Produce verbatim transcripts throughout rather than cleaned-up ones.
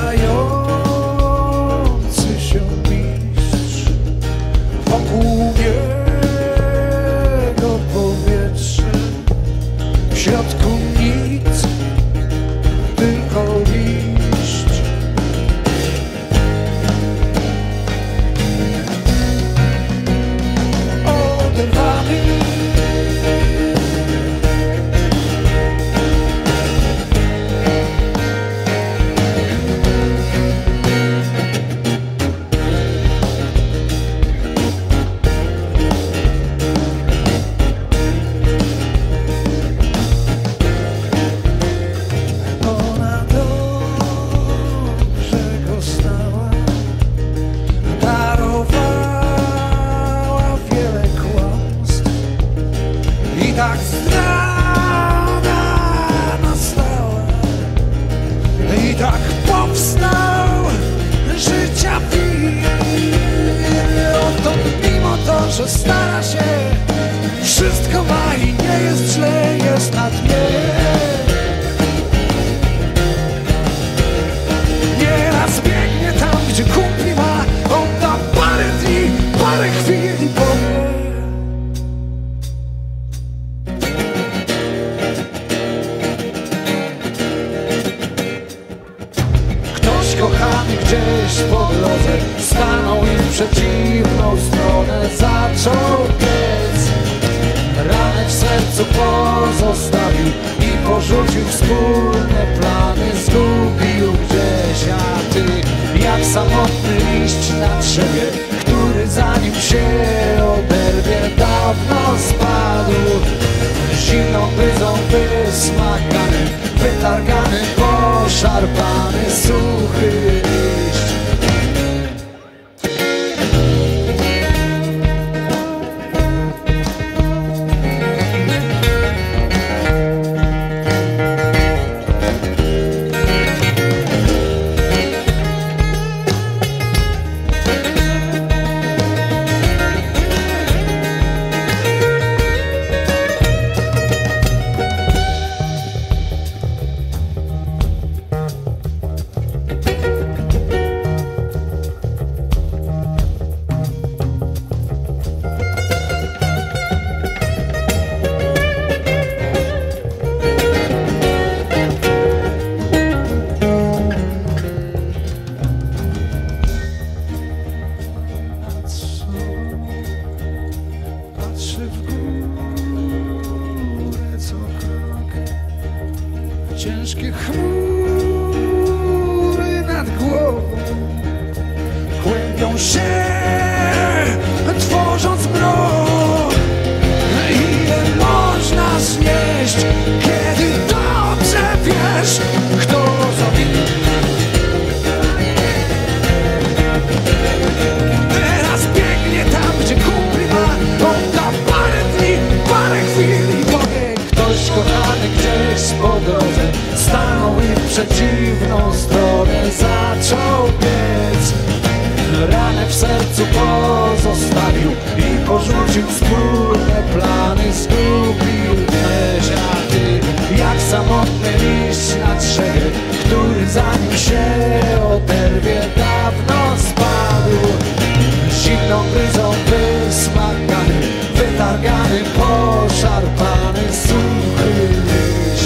Chwiejący się mistrz, wokół niego powietrze, w środku nic, tylko liść. Oderwany tak zdrada nastała i tak powstał życia wir. Oto mimo to, że stara się, wszystko ma i nie jest źle, jest na dnie. Nieraz biegnie tam, gdzie kumpli ma, on da parę dni, parę chwil i powie: kochany gdzieś po drodze stanął i w przeciwną stronę zaczął biec. Ranę w sercu pozostawił i porzucił wspólne plany. Zgubił gdzieś, a ty jak samotny liść na drzewie, który zanim się oderwie dawno spadł. Zimną bryzą wysmakany, wytargany, poszarpany, suchy liść. Ciężkie chmury nad głową kłębią się, tworząc mrok. Ile można znieść, kiedy dobrze wiesz, kto zawinił? Teraz biegnie tam, gdzie kumpli ma, on da parę dni, parę chwil i powie: ktoś kochany gdzieś po drodze stanął i w przeciwną stronę zaczął biec. Ranę w sercu pozostawił i porzucił wspólne plany. Zgubił gdzieś, a ty jak samotny liść na drzewie, który zanim się oderwie dawno spadł. Zimną bryzą wysmakany, wytargany, poszarpany, suchy liść.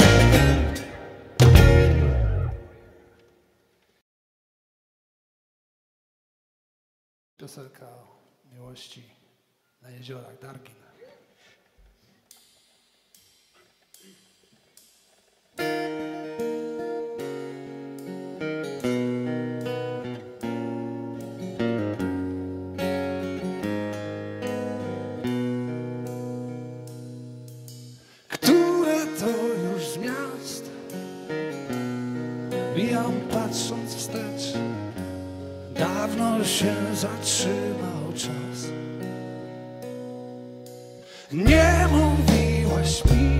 Piosenka o miłości na jeziorach Dargin. Które to już z miast mijam patrząc wstecz, dawno się zatrzymał czas. Nie mówiłaś mi,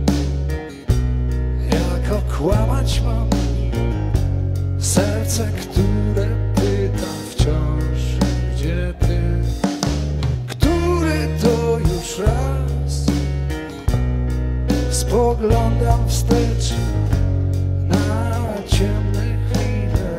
jak okłamać mam serce, które pyta wciąż, gdzie ty. Który to już raz spoglądam wstecz na ciemne chwile.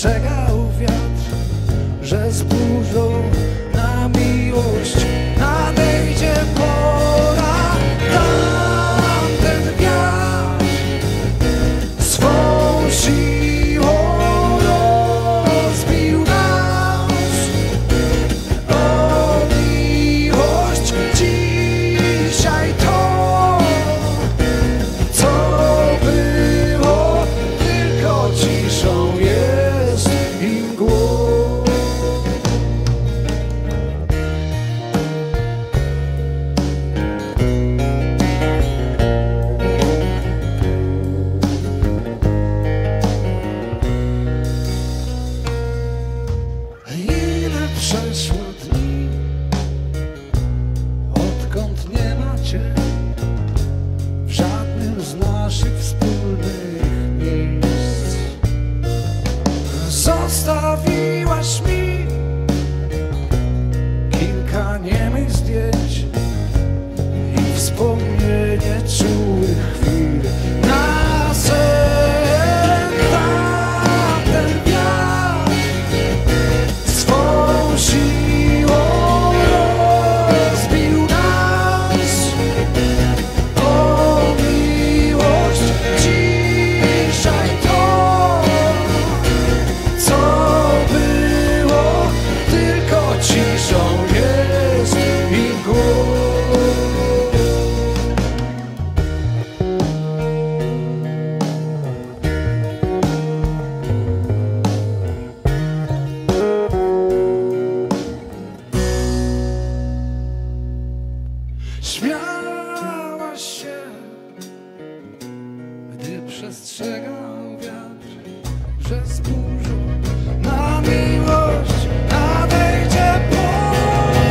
przestrzegał wiatr, że z burzą na miłość nadejdzie pora. Tamten wiatr swą siłą rozbił nas o miłość. Dzisiaj to, co było tylko ciszą, jest i mgłą. Ile przeszło dni, odkąd nie macie w żadnym z naszych wspólnych miejsc. Zostawiłaś mi kilka niemych zdjęć i wspomnienie czułych chwil. Na sen tamten wiatr swą siłą rozbił nas o miłość. Dzisiaj to, co było tylko ciszą, jest i mgłą. Śmiałaś się, gdy przestrzegał wiatr, że z burzą na miłość nadejdzie pora.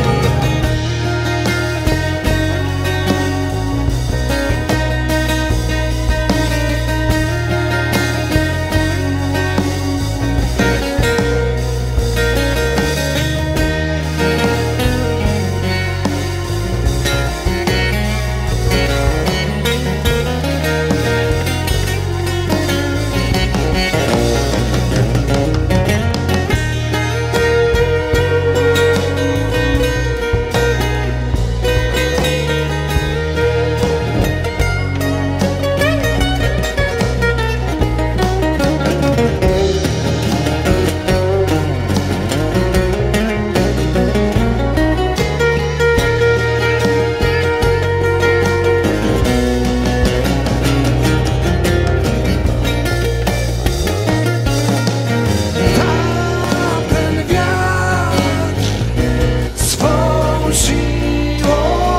Tamten wiatr swą siłą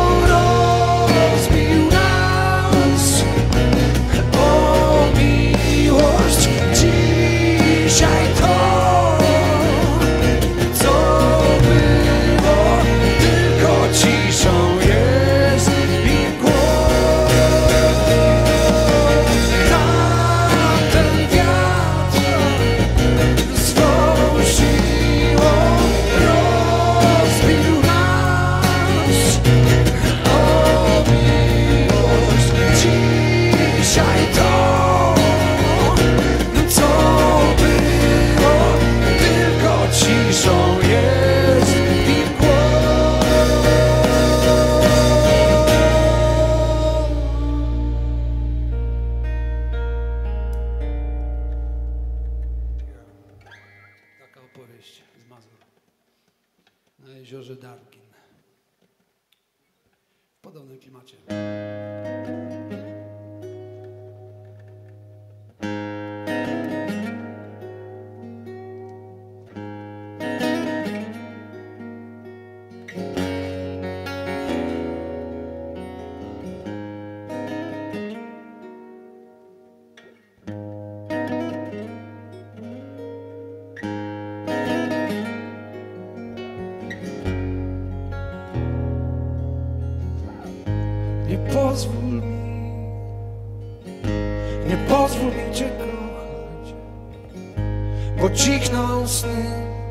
rozbił nas o miłość. Dzisiaj to, co było tylko ciszą, jest i mgłą. Tamten wiatr swą siłą rozbił nas o miłość. Dzisiaj to, co było tylko ciszą, jest i mgłą. Taka opowieść z Mazur na jeziorze Dargin w podobnym klimacie. Nie pozwól mi, nie pozwól mi Cię kochać, bo cichną sny,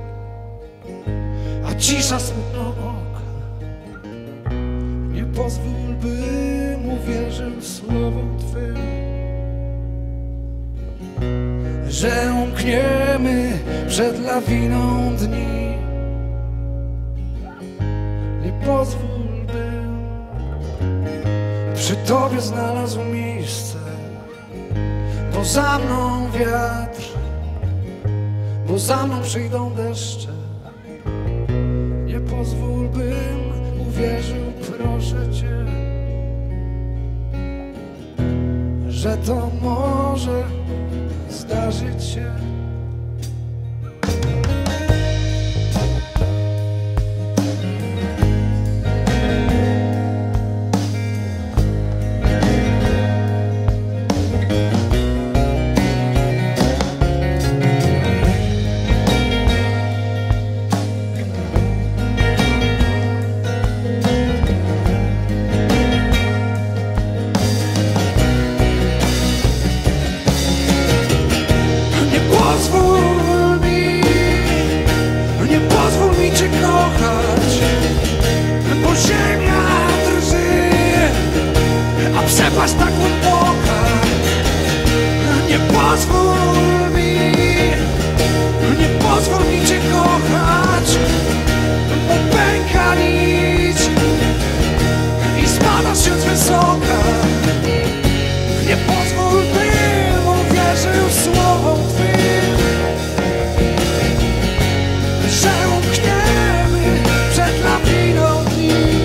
a cisza smutno oka. Nie pozwól, bym uwierzył słowom Twym, że umkniemy przed lawiną dni. Nie pozwól, bym przy Tobie znalazł miejsce, bo za mną wiatr, bo za mną przyjdą deszcze. Nie pozwól, bym uwierzył, proszę Cię, że to może zdarzyć się. Bo ziemia drży, a przepaść tak głęboka. Nie pozwól mi, nie pozwól mi Cię kochać, bo pęka nić i spadasz się z wysoka. Nie pozwól, bym uwierzył słowom Twym, że umkniemy przed lawiną dni.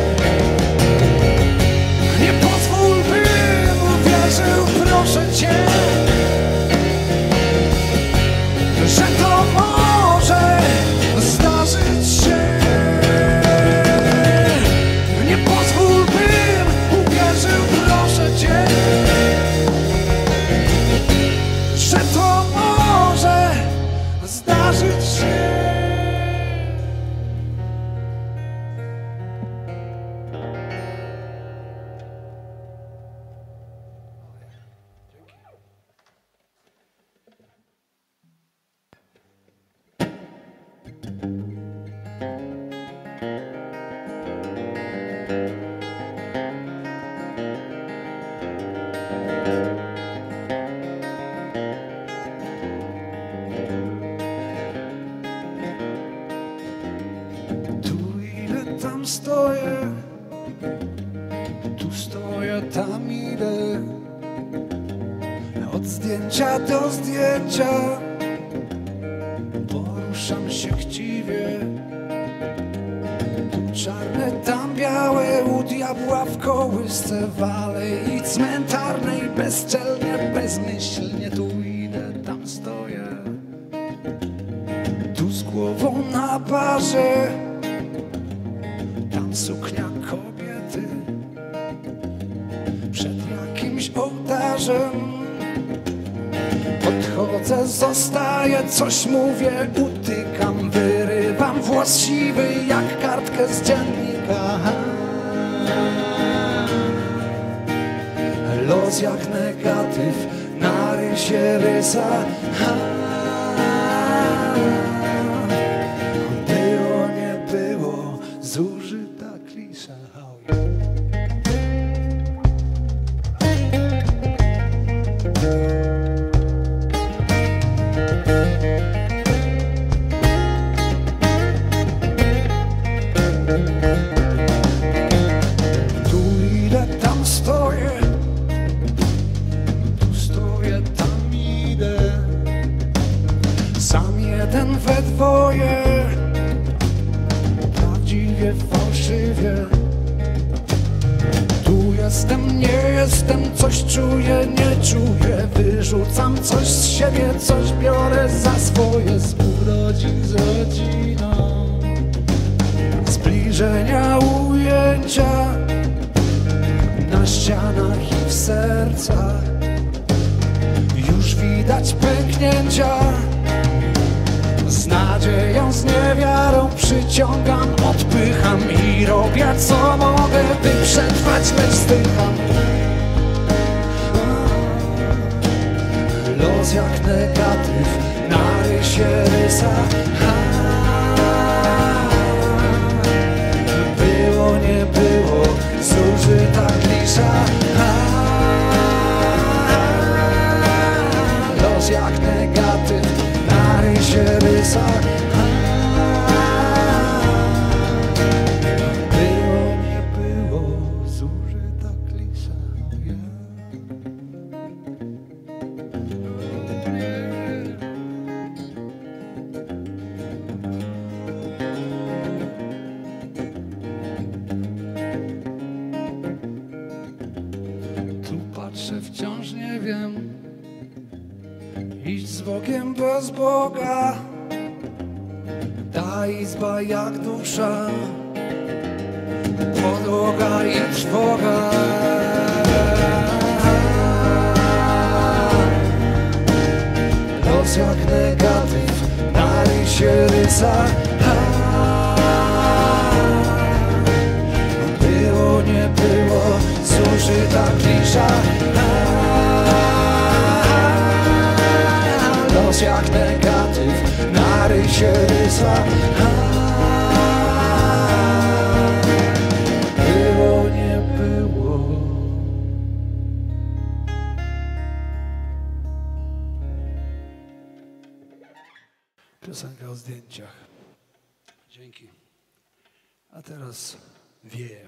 Nie pozwól, bym uwierzył, proszę Cię, że to może zdarzyć się. Nie pozwól, bym uwierzył, proszę Cię, że to może zdarzyć się. Tu ile tam stoję, tu stoję, tam idę, od zdjęcia do zdjęcia poruszam się chciwie. Tu czarne, tam białe, u diabła w kołysce wale i cmentarnej, bezczelnie, bezmyślnie. Tu idę, tam stoję, tu z głową na barze, tam suknia kobiety przed jakimś ołtarzem. Podchodzę, zostaję, coś mówię, utykam, wyrywam włos siwy jak kartkę z dziennika. Los jak negatyw na rysie rysa. Było, nie było, zużyta klisza. Tu ile tam stoję, tu stoję, tam idę, sam jeden we dwoje, prawdziwie, fałszywie. Tu jestem, nie jestem, coś czuję, nie czuję, wyrzucam coś z siebie, coś biorę za swoje, z urodzin, z rodziną. Zbliżenia, ujęcia na ścianach i w sercach, już widać pęknięcia. Z nadzieją, z niewiarą przyciągam, odpycham i robię co mogę, by przetrwać, lecz zdycham. Los jak negatyw na rysie rysa. Było, nie było, zużyta klisza. Los jak negatyw. jeszcze wciąż nie wiem. Iść z Bogiem bez Boga, ta izba jak dusza, podłoga i trwoga. Los jak negatyw, na rysie rysa. Było, nie było, zużyta klisza. Los jak negatyw, na rysie rysa. Było, nie było. Piosenka o zdjęciach. Dzięki. A teraz wieje.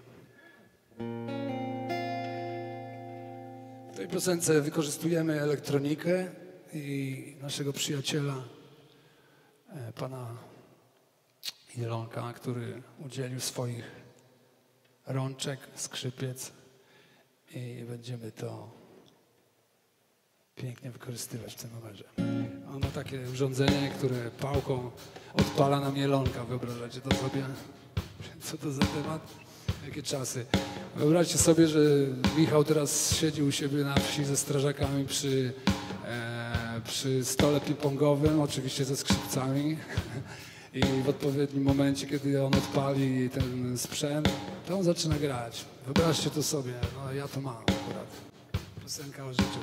W tej piosence wykorzystujemy elektronikę i naszego przyjaciela, pana Jelonka, który udzielił swoich rączek, skrzypiec i będziemy to pięknie wykorzystywać w tym numerze. On ma takie urządzenie, które pałką odpala nam Jelonka. Wyobrażacie to sobie? Co to za temat? Jakie czasy? Wyobraźcie sobie, że Michał teraz siedzi u siebie na wsi ze strażakami przy, e, przy stole ping-pongowym, oczywiście ze skrzypcami. I w odpowiednim momencie, kiedy on odpali ten sprzęt, to on zaczyna grać. Wyobraźcie to sobie, no ja to mam akurat. Piosenka o życiu.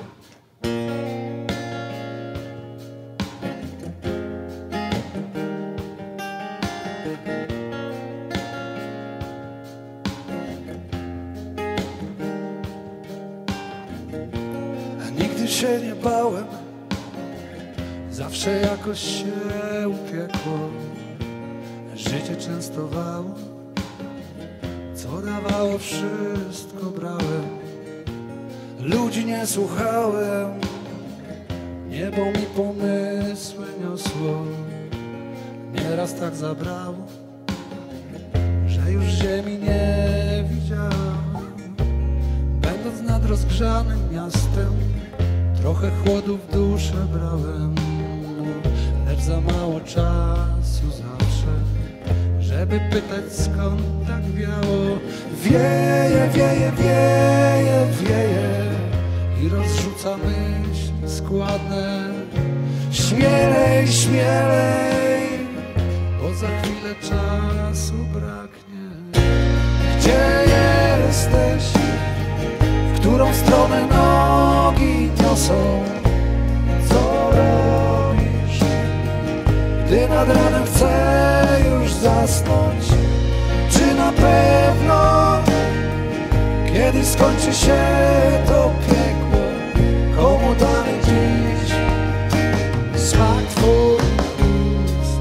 Nigdy się nie bałem, zawsze jakoś się upiekło. Życie częstowało, co dawało, wszystko brałem. Ludzi nie słuchałem, niebo mi pomysły niosło. Nieraz tak zabrało, że już ziemi nie widziałem. Będąc nad rozgrzanym miastem, trochę chłodu w duszę brałem, lecz za mało czasu zawsze, żeby pytać, skąd tak wiało. Wieje, wieje, wieje, wieje i rozrzuca myśli składne. Śmielej, śmielej, bo za chwilę czasu braknie. Gdzie jesteś? W którą stronę nogi niosą? Co robisz, gdy nad ranem chcę już zasnąć? Czy na pewno, kiedy skończy się to piekło, komu damy dziś smak twoich ust?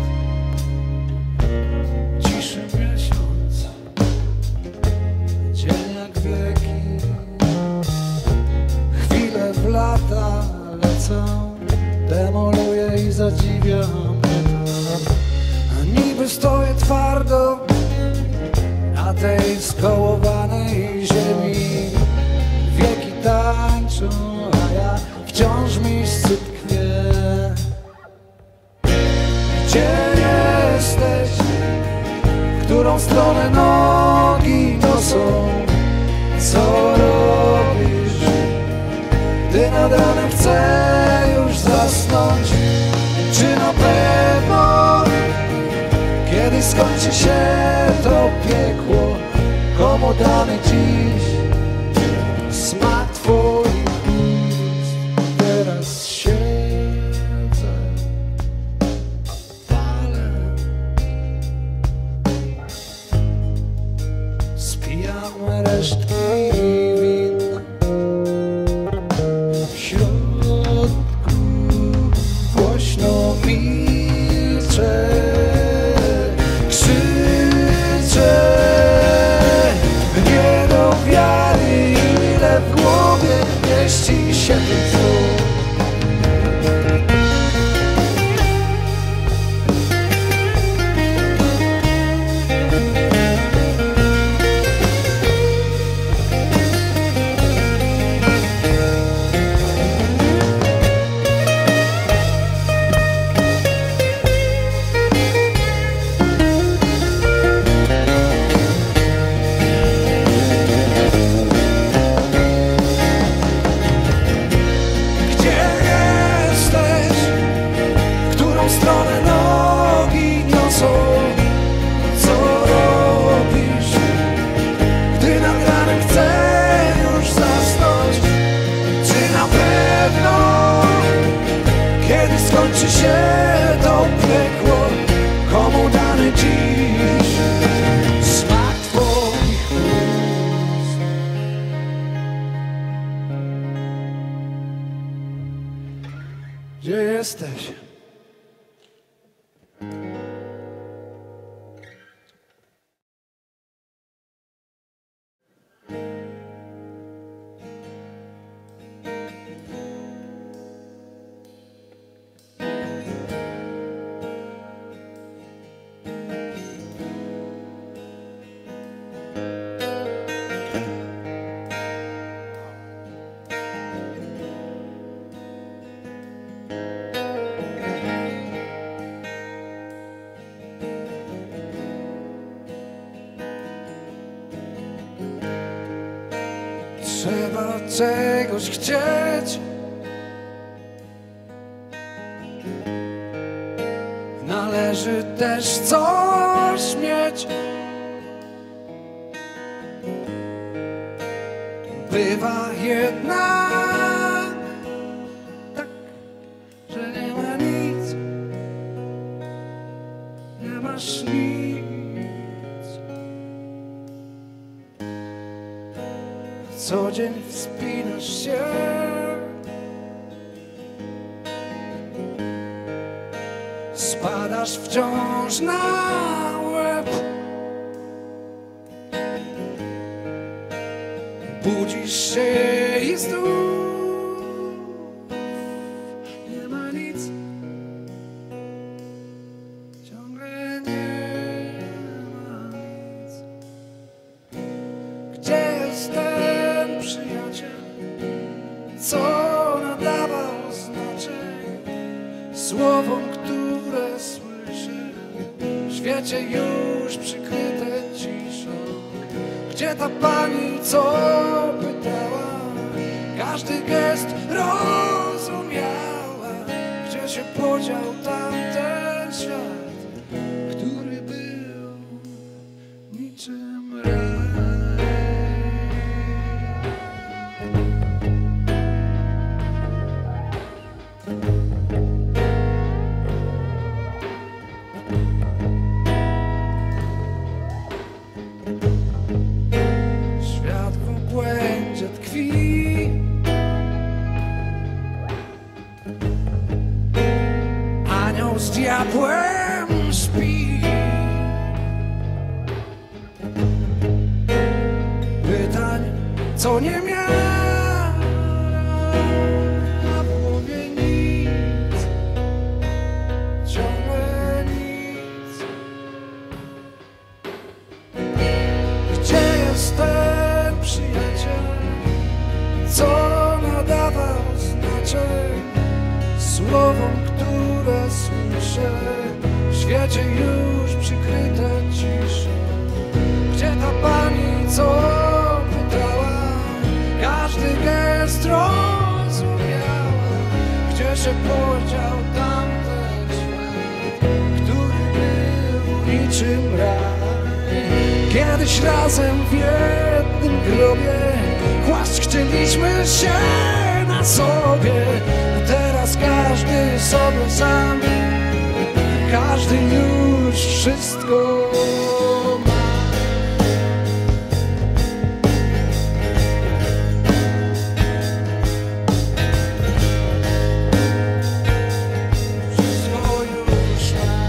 Ciszy miesiąc, dzień jak wieki, chwile w lata lecą, demoluje i zadziwia mnie to. A niby stoję twardo na tej skołowanej ziemi, wieki tańczą, a ja wciąż miejsce tkwię. Gdzie jesteś? W którą stronę nogi niosą? Co robisz, gdy nad ranem chcę już zasnąć? Czy na pewno, kiedy skończy się to piekło, komu damy dziś smak twoich ust? Teraz siedzę, palę, spijam resztki win. W środku głośno milczę, krzyczę, nie do wiary, ile w głowie mieści się tych słów. skończy się to piekło, komu dany dziś smak twoich ust. Gdzie jesteś? Trzeba czegoś chcieć, należy też coś mieć. Bywa jednak tak, że nie ma nic, nie masz nic. Co dzień wspinasz się, spadasz wciąż na łeb, budzisz się i znów nie ma nic, ciągle nie ma nic. Gdzie jest ten przyjaciel, co nadawał znaczenie słowom, które słyszę w świecie już przykryte ciszą? Gdzie ta pani, co pytała, każdy gest rozumiała? Gdzie się podział tamten świat, który był niczym raj? Świat w błędzie tkwi, anioł z diabłem śpi. Pytań, co nie miała, a w głowie nic, ciągle nic. Gdzie jest ten przyjaciel, co nadawał znaczenie słowom, które słyszę w świecie już przykryte ciszą? Gdzie ta pani, co pytała, każdy gest rozumiała? Gdzie się podział tamten świat, który był niczym raj? Kiedyś razem w jednym grobie kłaść chcieliśmy się na sobie, a teraz każdy sobie sam, każdy już wszystko ma. Wszystko już ma.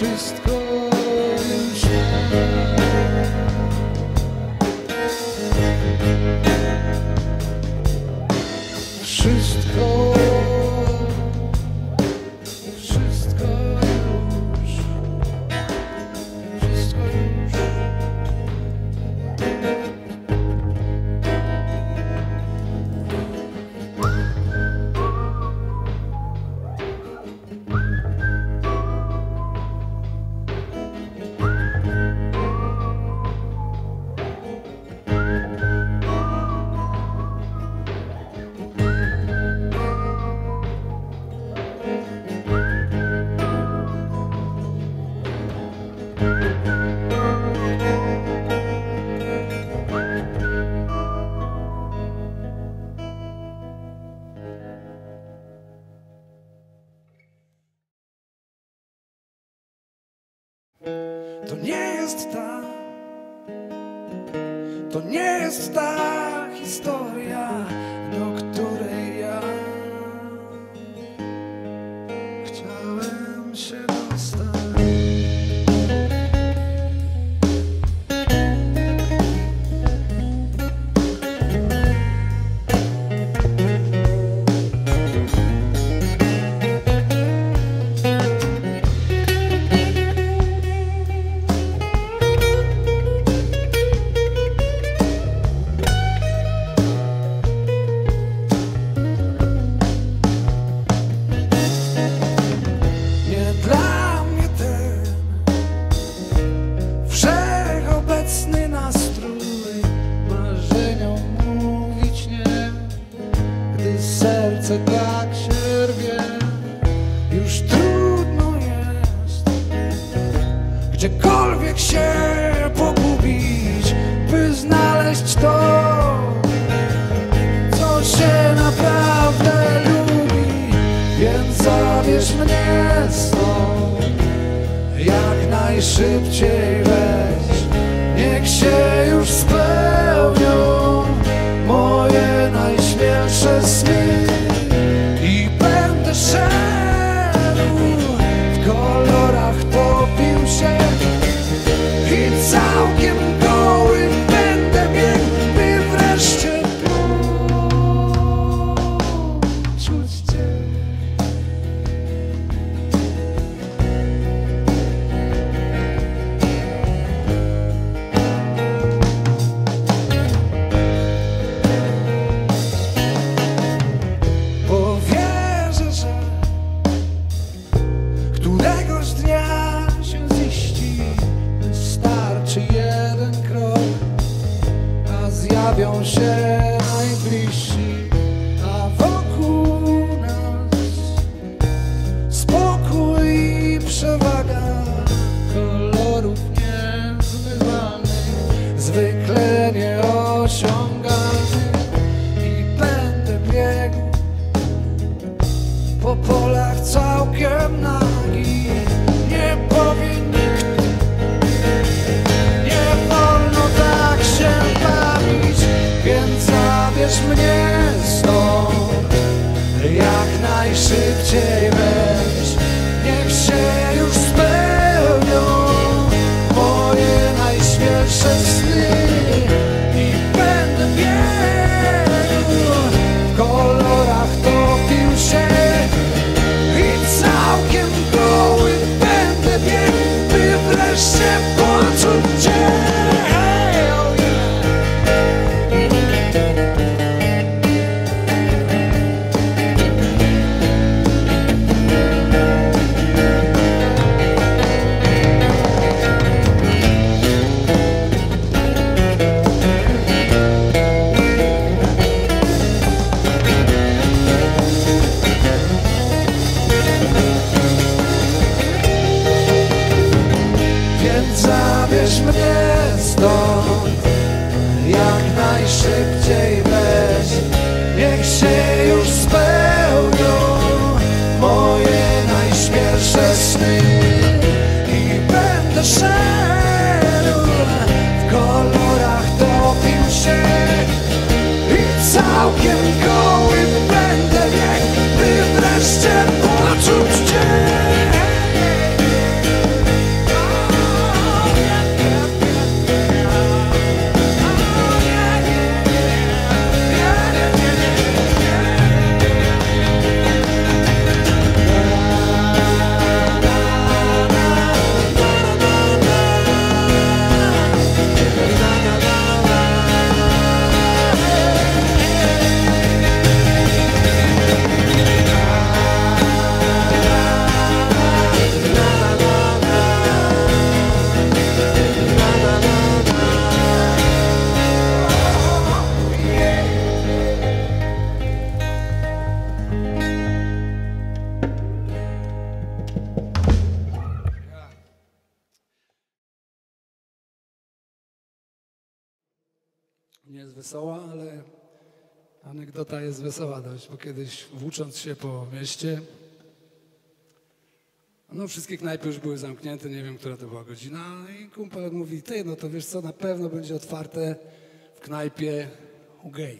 wszystko już mam. Wszystko, wszystko już, wszystko już. To nie jest ta, to nie jest ta historia, do której ja chciałem się dostać. Serce tak się rwie, już trudno jest gdziekolwiek się pogubić, by znaleźć to, co się naprawdę lubi. Więc zabierz mnie stąd, jak najszybciej weź, niech się już spełnią moje najśmielsze sny. I będę szedł, w kolorach topił się i całkiem goły będę biegł, by wreszcie poczuć Cię. Któregoś dnia się ziści, wystarczy jeden krok, a zjawią się najbliżsi, a wokół nas spokój i przewaga kolorów niezmywalnych, zwykle nieosiągalnych. I będę biegł po polach całkiem nagi. Nie powie nikt, nie wolno tak się bawić. Więc zabierz mnie stąd, jak najszybciej weź, niech się już spełnią moje najśmielsze sny. I będę biegł, w kolorach topił się i całkiem goły będę biegł, by wreszcie poczuć Cię. Zabierz mnie stąd, jak najszybciej weź, niech się już spełnią moje najśmielsze sny. I będę szedł, w kolorach topił się i całkiem goły będę biegł, by wreszcie poczuć Cię. nie jest wesoła, ale anegdota jest wesoła dość, bo kiedyś włócząc się po mieście, no wszystkie knajpy już były zamknięte, nie wiem, która to była godzina i kumpel mówi, ty, no to wiesz co, na pewno będzie otwarte w knajpie u gej.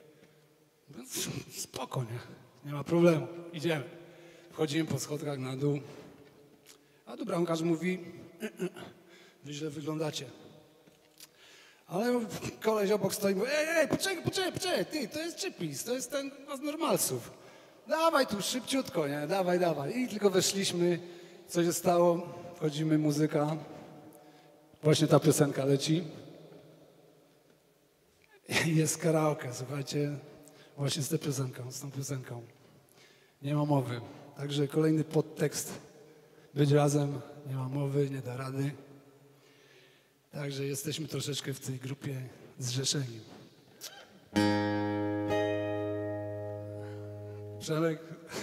Spoko, nie? Nie ma problemu, idziemy. Wchodzimy po schodkach na dół, a tu bramkarz mówi, wy źle wyglądacie. Ale koleś obok stoi i mówi, ej, ej, poczekaj, poczekaj, poczekaj, ty, to jest Chipis, to jest ten z normalsów. Dawaj tu, szybciutko, nie, dawaj, dawaj. I tylko weszliśmy, co się stało, wchodzimy, muzyka, właśnie ta piosenka leci. I jest karaoke, słuchajcie, właśnie z tą piosenką, z tą piosenką. Nie ma mowy. Także kolejny podtekst, być razem, nie ma mowy, nie da rady. Także jesteśmy troszeczkę w tej grupie zrzeszeni. Przemek?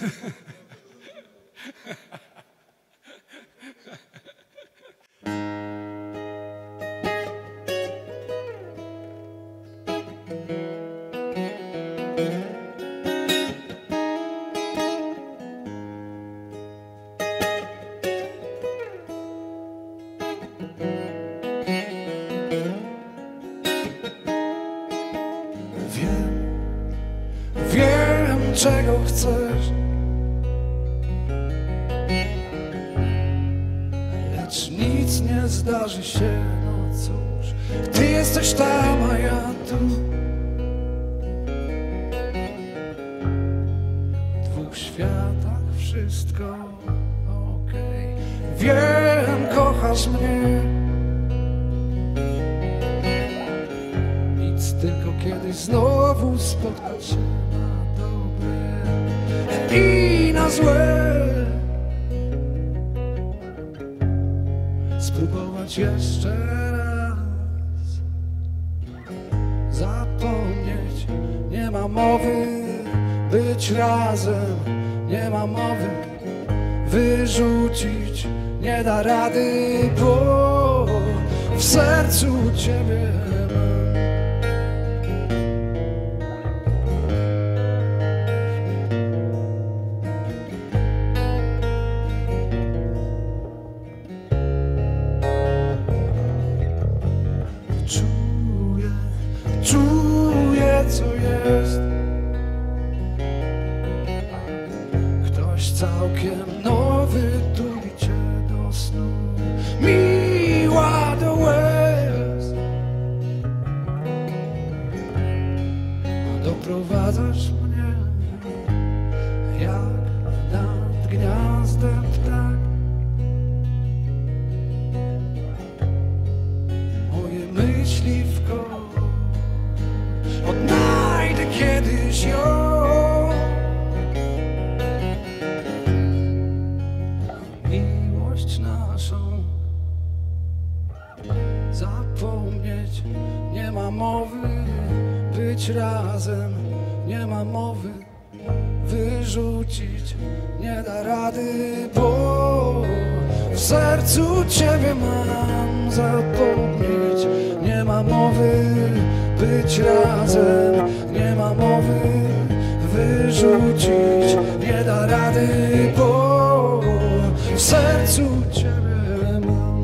Wiem, czego chcesz, lecz nic nie zdarzy się, no cóż. Ty jesteś tam, a ja tu. W dwóch światach wszystko okej. Wiem, kochasz mnie. Nic, tylko kiedyś znowu spotkać się na dobre i na złe. Spróbować jeszcze raz zapomnieć. Nie ma mowy być razem, nie ma mowy wyrzucić. Nie da rady, bo w sercu ciebie mam. Czuję, czuję, co jest. Ktoś całkiem nowy tuli cię do snu, miła do łez. Doprowadzasz mnie jak nad gniazdem ptak. Moje myśli w koło odnajdę kiedyś ją. Miłość naszą zapomnieć. Nie ma mowy być razem, nie ma mowy wyrzucić. Nie da rady, bo w sercu ciebie mam. Zapomnieć. Nie ma mowy być razem, nie ma mowy wyrzucić. Nie da rady, bo w sercu ciebie mam.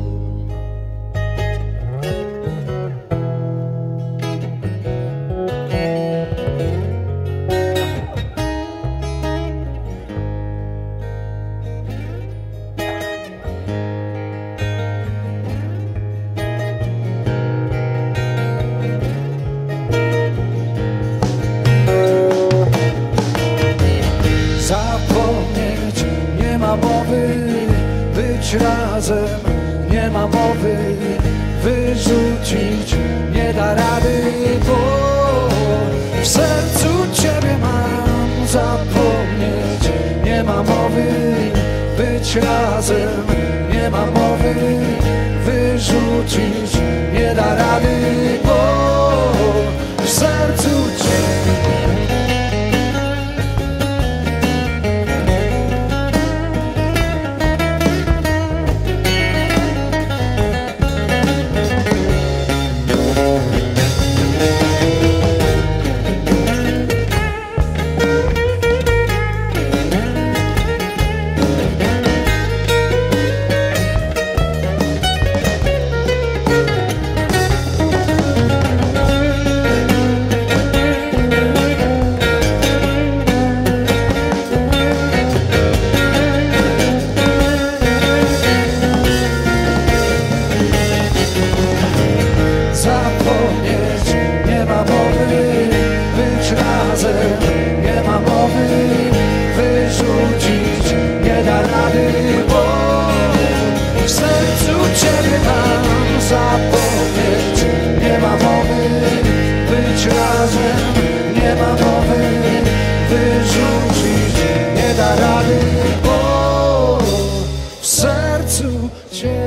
Zapomnieć, nie ma mowy być razem, nie ma mowy wyrzucić. Nie da rady, bo w sercu ciebie mam. Zapomnieć, nie ma mowy być razem, nie ma mowy wyrzucić. Nie da rady, bo w sercu ciebie.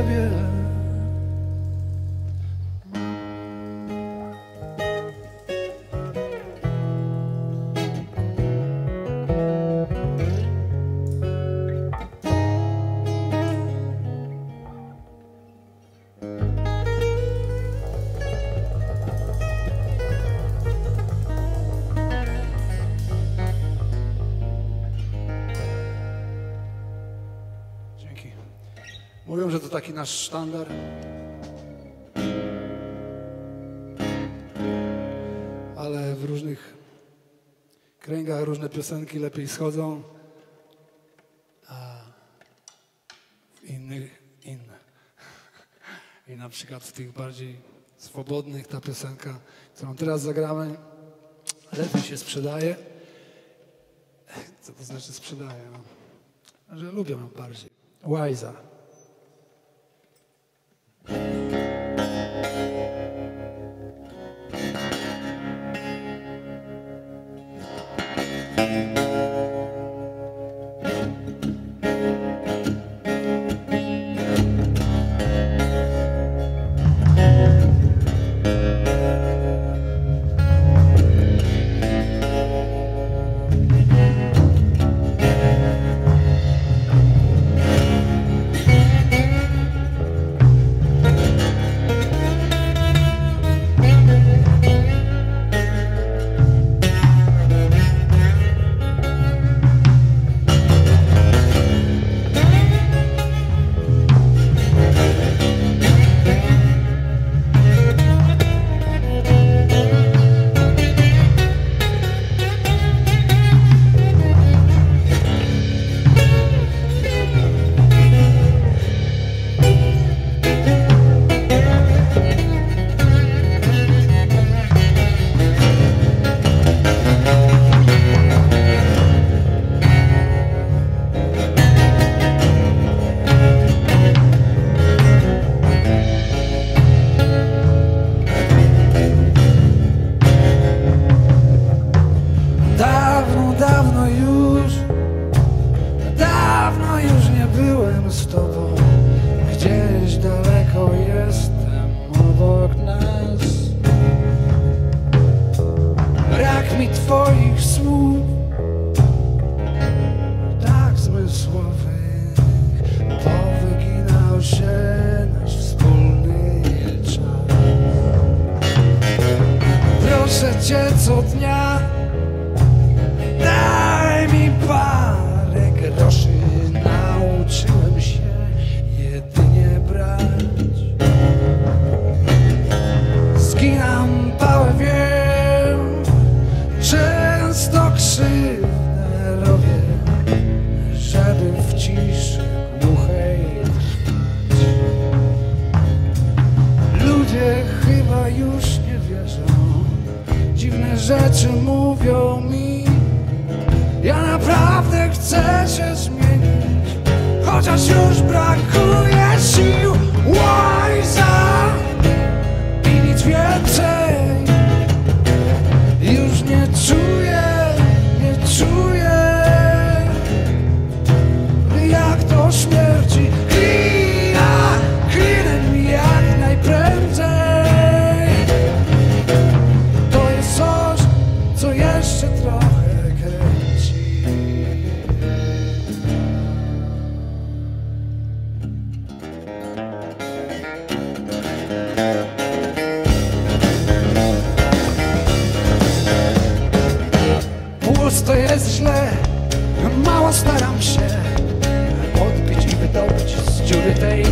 ciebie. Mówią, że to taki nasz sztandar. Ale w różnych kręgach różne piosenki lepiej schodzą, a w innych inne. I na przykład w tych bardziej swobodnych ta piosenka, którą teraz zagramy, lepiej się sprzedaje. Co to znaczy sprzedaje? No, że lubią ją bardziej. Łajza. Twoich słów tak zmysłowych powyginał się nasz wspólny czas. Proszę Cię co dnia, daj mi parę groszy. Nauczyłem się jedynie brać. Zginam pałę, wiem, często krzywdę robię, żeby w ciszy głuchej trwać. Ludzie chyba już nie wierzą, dziwne rzeczy mówią mi. Ja naprawdę chcę się zmienić, chociaż już brakuje sił. Łajza i nic więcej. Już nie czuję, nie czuję, jak do śmierci. Klina, klinem jak najprędzej. To jest coś, co jeszcze trochę kręci. To jest źle, mało staram się odbić i wydobyć z dziury tej.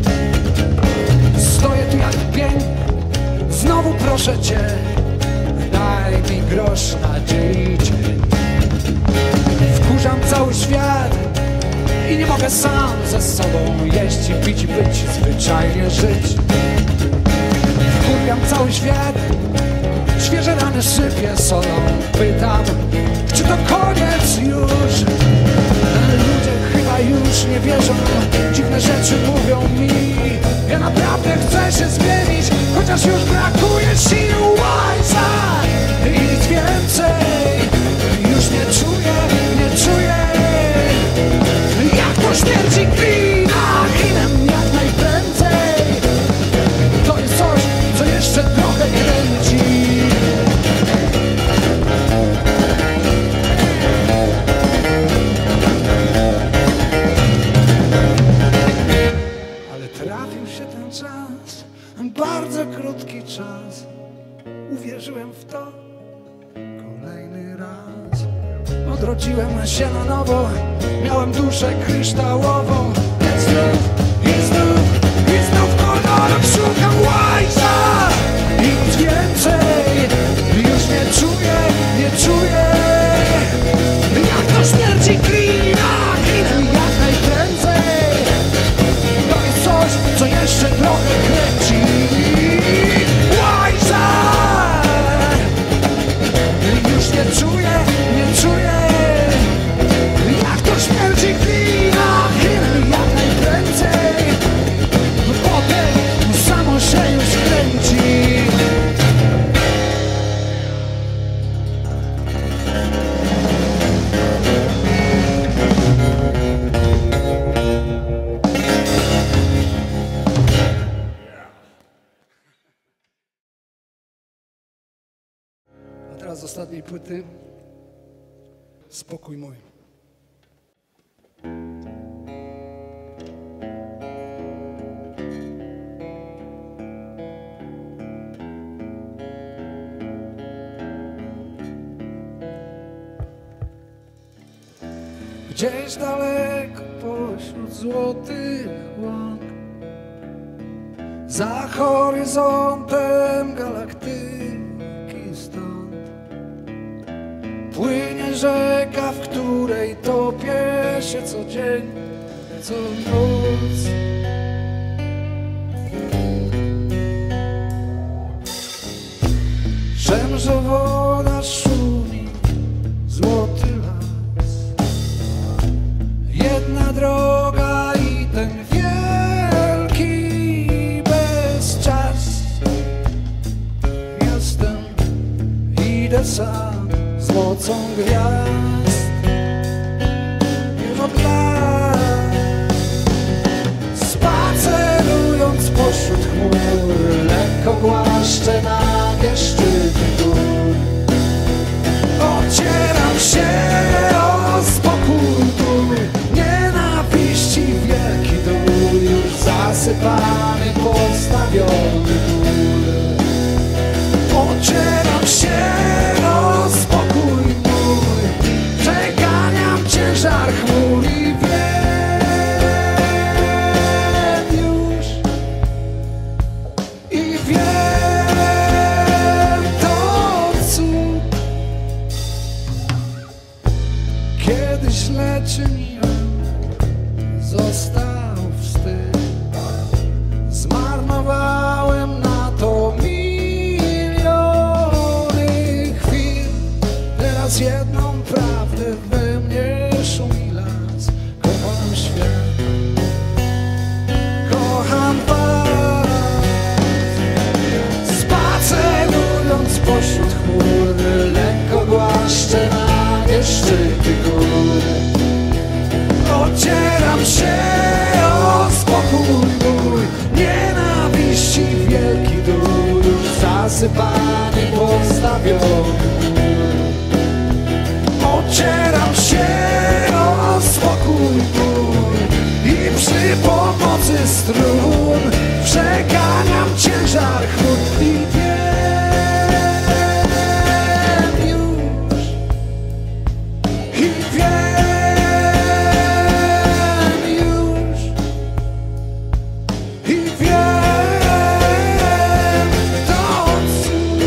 Stoję tu jak pień, znowu proszę Cię, daj mi grosz nadziei cień. Wkurzam cały świat i nie mogę sam ze sobą jeść i pić i być, zwyczajnie żyć. Wkurwiam cały świat, świeże rany sypię solą. Pytam, czy to koniec już? Ludzie chyba już nie wierzą, dziwne rzeczy mówią mi. Ja naprawdę chcę się zmienić, chociaż już brakuje sił. Łajza i nic więcej. Już nie czuję, nie czuję, jak to śmierci klina, klinem jak najprędzej. trafił się ten czas, bardzo krótki czas. Uwierzyłem w to kolejny raz. Odrodziłem się na nowo, miałem duszę kryształową. I znów, i znów, i znów kolorów szukam łajca. I nic więcej już nie czuję, nie czuję. Jak to śmierci klina, klina mi jak najprędzej. To jest coś, co jeszcze trochę kręci. Łajca! Już nie czuję, nie czuję. Jak to śmierci klina, klina mi jak najprędzej. Potem samo się już kręci. A teraz z ostatniej płyty Spokój mój. Gdzieś daleko pośród złotych łąk, za horyzontem galaktyki stąd płynie rzeka, w której topię się co dzień, co noc. Szemrze woda, szumi złoty las. Jedna droga i ten wielki bezczas. Jestem, idę sam z mocą gwiazd. Już od lat, spacerując pośród chmur, lekko głaszczę nagie szczyty gór. Ocieram się o spokój mój, nienawiści wielki dół, już zasypany, postawiony dół. Ocieram się o spokój mój, przeganiam ciężar chmur i wiem już, i wiem, to cud. Kiedy źle czyniłem, został wstyd. Zmarnowałem na to miliony chwil. Teraz jedną prawdę we mnie szumi las. Kocham świat, kocham was. Spacerując pośród chmur, lekko głaszczę nagie szczyty gór. Ocieram się o spokój mój, nienawiści wielki dół, już zasypany, postawiony. Ocieram się o spokój mój i przy pomocy strun przeganiam ciężar chmur i wiem już, i wiem już, i wiem, to cud.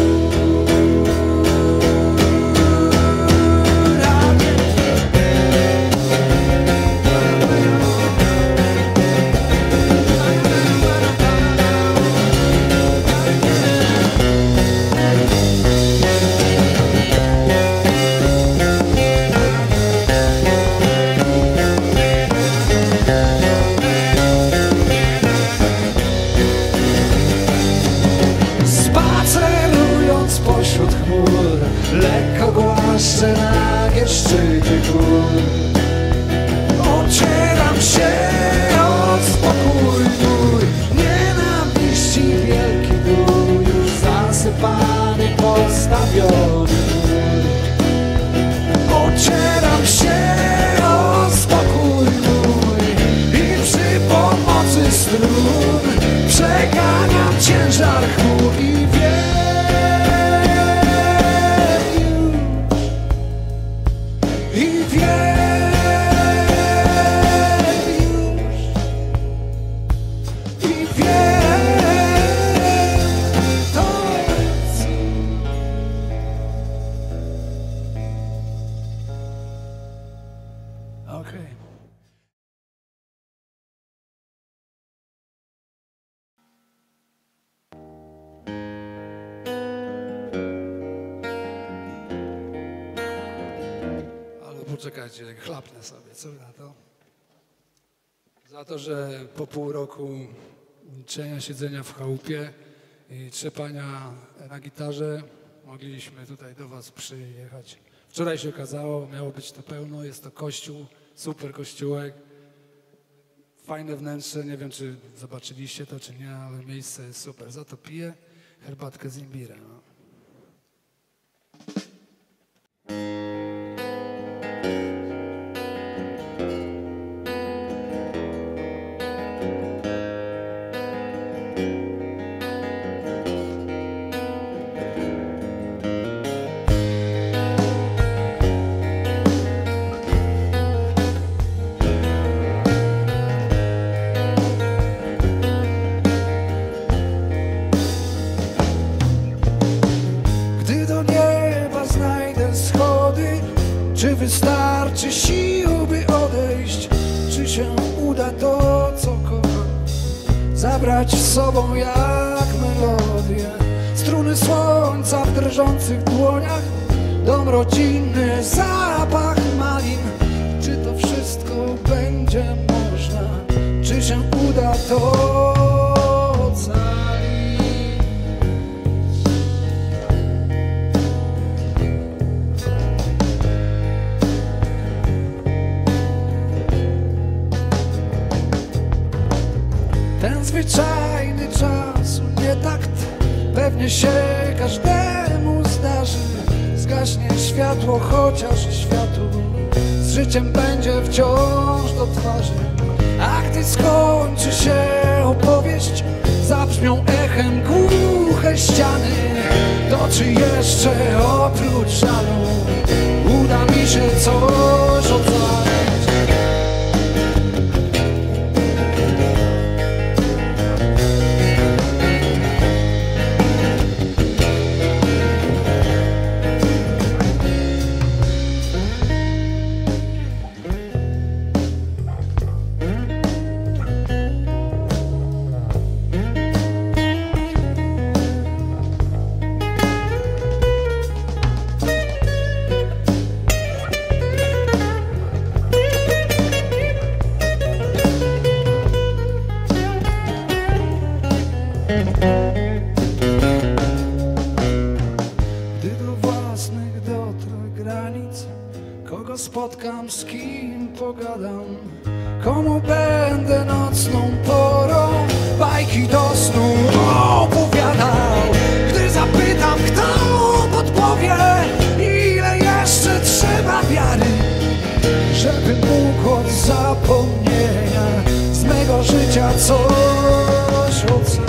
poczekajcie, chlapnę sobie, co na to? Za to, że po pół roku milczenia, siedzenia w chałupie i trzepania na gitarze mogliśmy tutaj do was przyjechać. Wczoraj się okazało, miało być to pełno, jest to kościół, super kościółek. Fajne wnętrze, nie wiem czy zobaczyliście to czy nie, ale miejsce jest super. Za to piję herbatkę z imbirem. No. Czy wystarczy sił, by odejść? Czy się uda to, co kocham, zabrać z sobą jak melodię? Struny słońca w drżących dłoniach, dom rodzinny, zapach malin. Czy to wszystko będzie można? Czy się uda to ocalić? Ten zwyczajny czas, nietakt pewnie się każdemu zdarzy. Zgaśnie światło, chociaż światło z życiem będzie wciąż do twarzy. A gdy skończy się opowieść, zabrzmią echem głuche ściany. To czy jeszcze oprócz żalu uda mi się coś ocalić? Gdy do własnych dotrę granic, kogo spotkam, z kim pogadam, komu będę nocną porą bajki do snu opowiadał. Gdy zapytam, kto podpowie, ile jeszcze trzeba wiary, żeby mógł od zapomnienia z mego życia coś ocalić.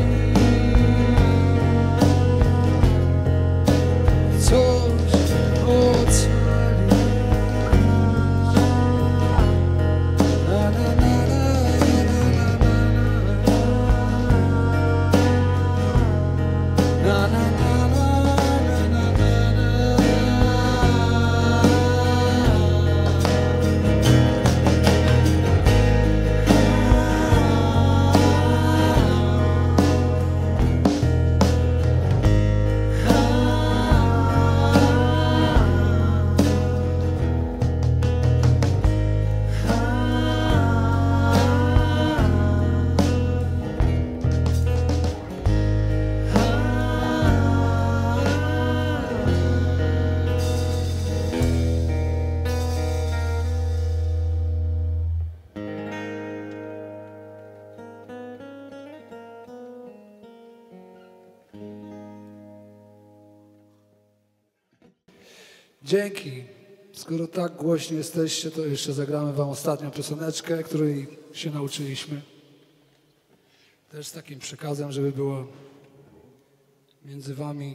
Dzięki. Skoro tak głośni jesteście, to jeszcze zagramy wam ostatnią pioseneczkę, której się nauczyliśmy. Też z takim przekazem, żeby było między wami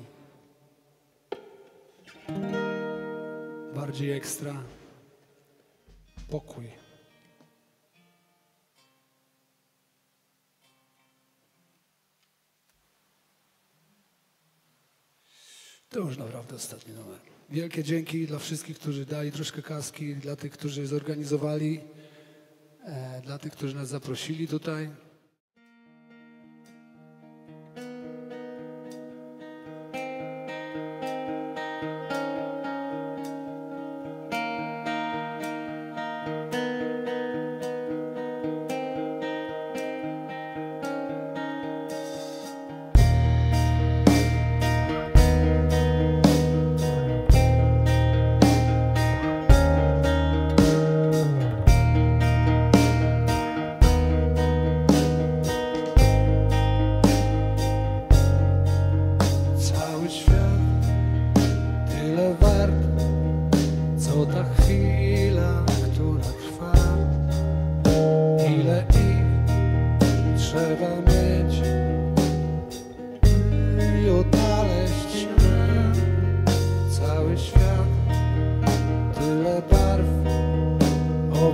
bardziej ekstra pokój. To już naprawdę ostatni numer. Wielkie dzięki dla wszystkich, którzy dali troszkę kaski, dla tych, którzy zorganizowali, e, dla tych, którzy nas zaprosili tutaj.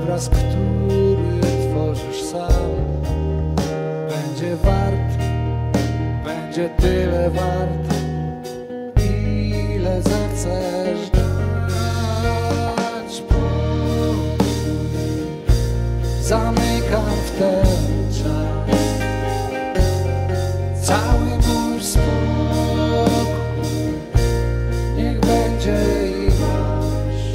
obraz, który tworzysz sam, będzie wart, będzie tyle wart, ile zechcesz dać. Zamykam w ten czas cały mój spokój, niech będzie i wasz.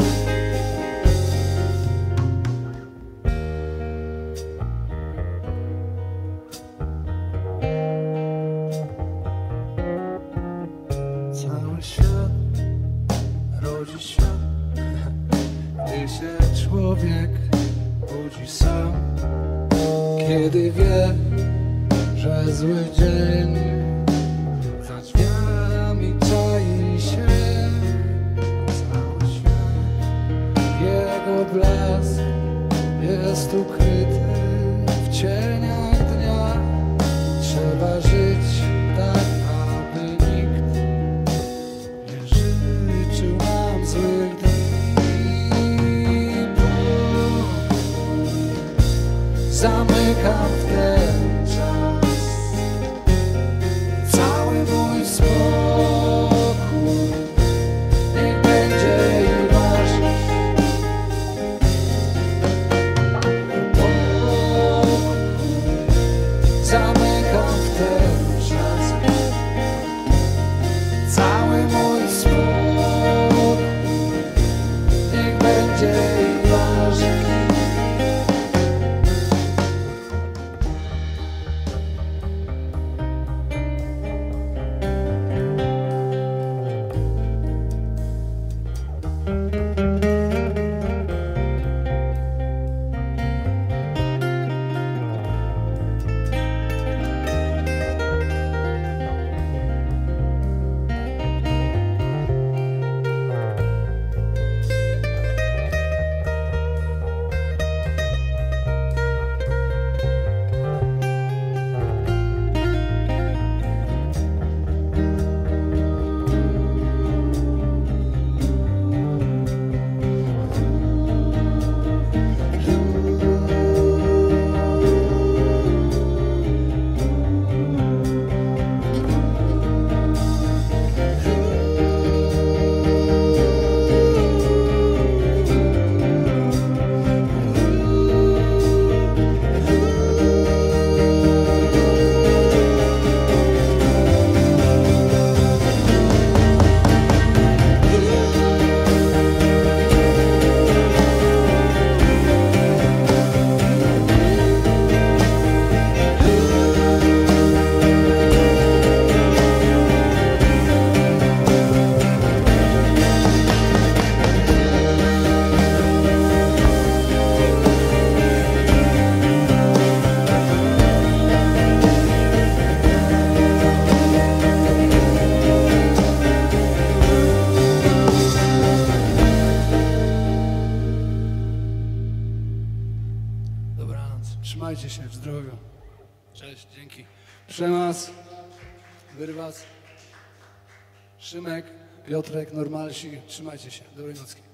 Cały świat rodzi świat, gdy się człowiek budzi sam, kiedy wie, że zły dzień za drzwiami czai się. Cały świat, jego blask jest ukryty w cieniach dnia. Trzeba żyć tak, aby nikt nie życzył nam złych dni. Zamykam w ten czas cały mój spokój, niech będzie i wasz. Zamykam w ten czas cały mój spokój, niech będzie i wasz. Trzymajcie się w zdrowiu. Cześć, dzięki. Przemas, Wyrwas, Szymek, Piotrek, Normalsi. Trzymajcie się. Dobrej nocki.